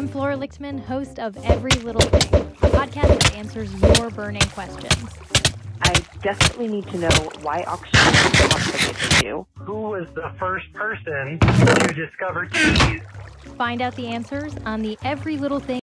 I'm Flora Lichtman, host of Every Little Thing, a podcast that answers your burning questions. I desperately need to know why oxygen is so complicated to you. Who was the first person to discover cheese? Find out the answers on the Every Little Thing